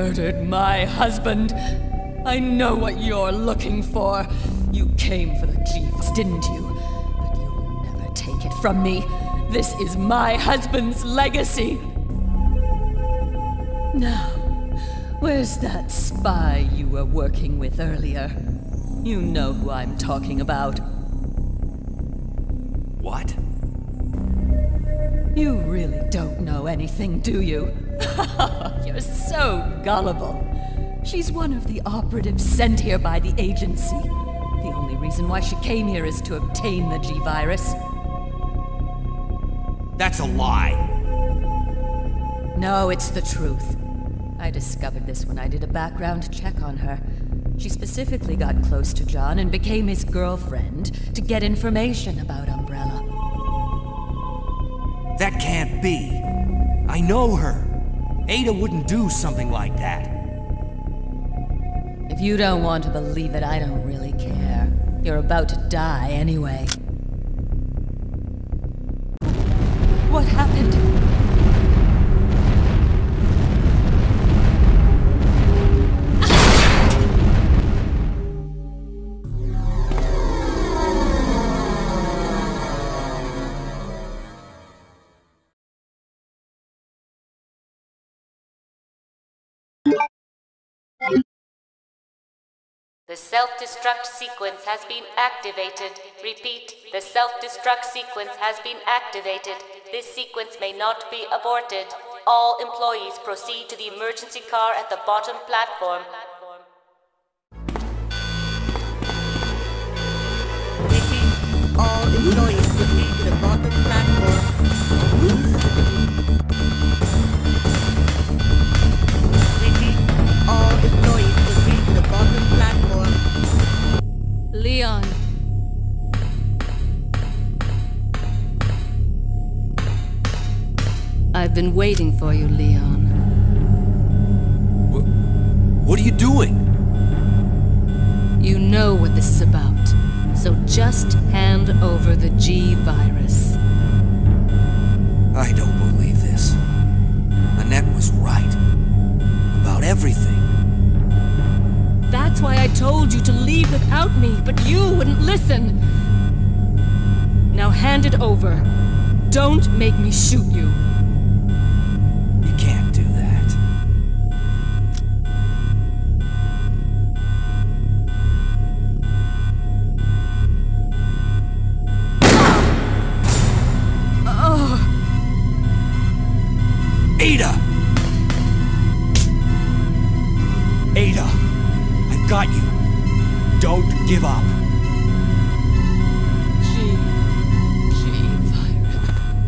murdered my husband. I know what you're looking for. You came for the G-Virus, didn't you? But you'll never take it from me. This is my husband's legacy. Now, where's that spy you were working with earlier? You know who I'm talking about. What? You really don't know anything, do you? You're so gullible. She's one of the operatives sent here by the agency. The only reason why she came here is to obtain the G-Virus. That's a lie. No, it's the truth. I discovered this when I did a background check on her. She specifically got close to John and became his girlfriend to get information about Umbrella. That can't be. I know her. Ada wouldn't do something like that. If you don't want to believe it, I don't really care. You're about to die anyway. What happened? The self-destruct sequence has been activated. Repeat, the self-destruct sequence has been activated. This sequence may not be aborted. All employees proceed to the emergency car at the bottom platform. Repeat, all employees proceed to the bottom platform. Repeat, all employees proceed to the bottom platform. Leon. I've been waiting for you, Leon. What are you doing? You know what this is about, so just hand over the G-Virus. I don't believe this. Annette was right. About everything. That's why I told you to leave without me, but you wouldn't listen. Now hand it over. Don't make me shoot you. You can't do that. Ada! Ada! I've got you. Don't give up. G-Virus.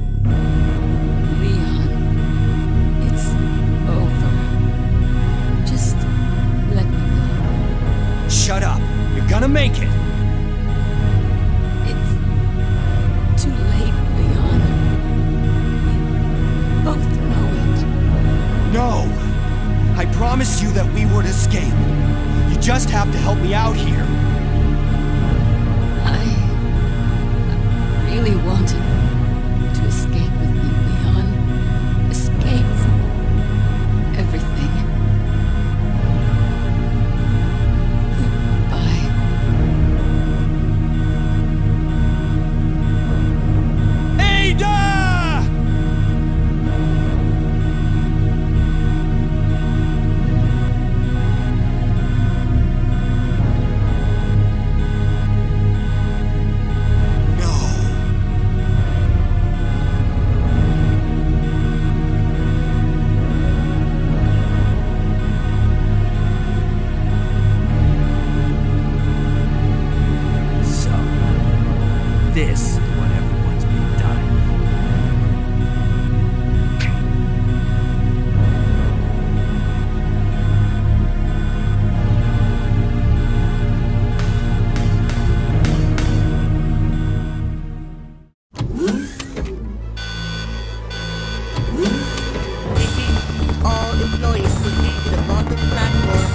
Leon, it's over. Just let me go. Shut up. You're gonna make it. It's too late, Leon. We both know it. No! I promised you that we would escape. You just have to help me out here. I really wanted to escape with you, Leon. Escape from everything. Goodbye. Ada! This is what everyone's been dying Repeat, all employees proceed to the bottom platform.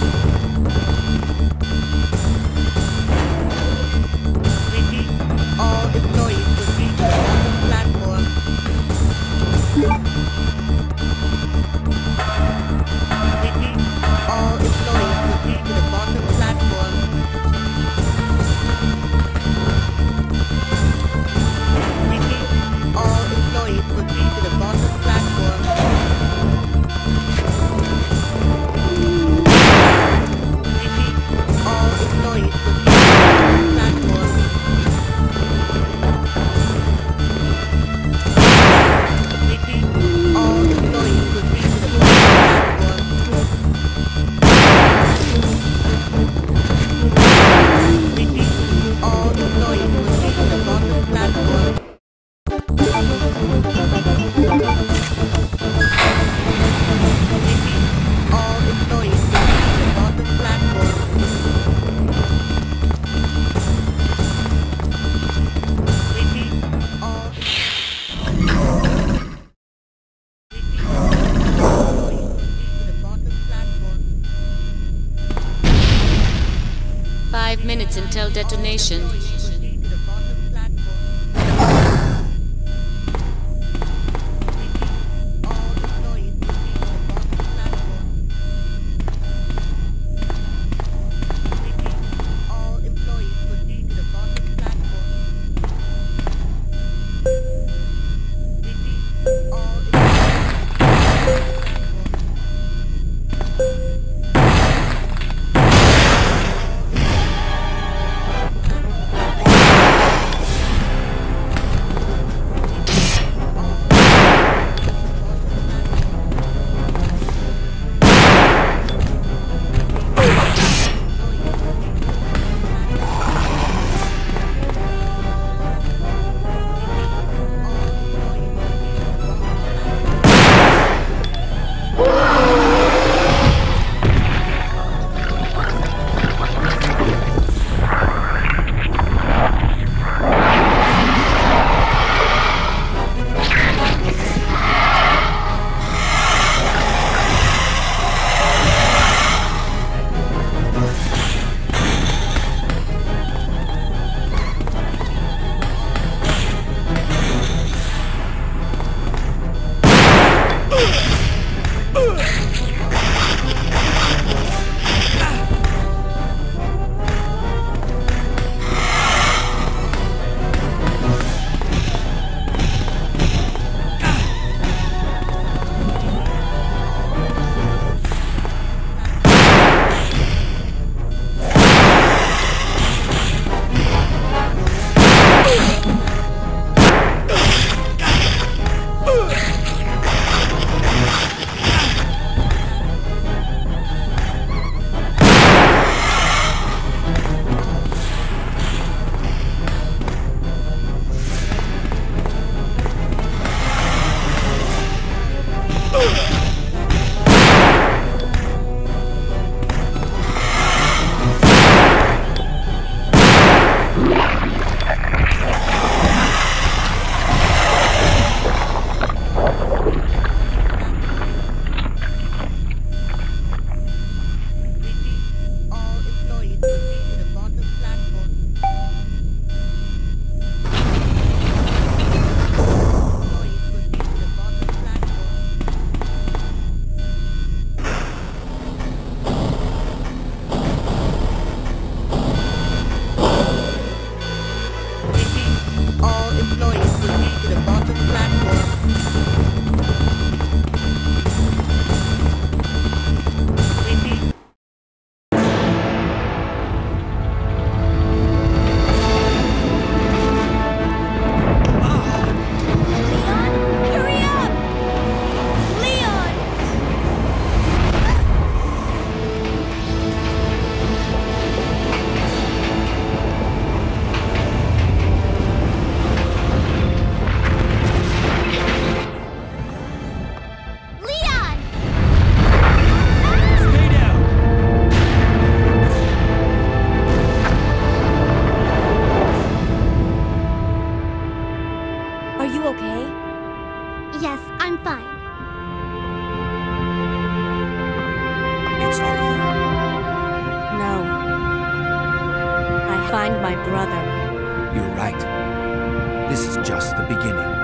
Repeat, all employees proceed to the bottom platform. Repeat, minutes until detonation. Proceed to the bottom platform. All employees proceed to the bottom platform. All employees proceed to the bottom platform. All find my brother. You're right. This is just the beginning.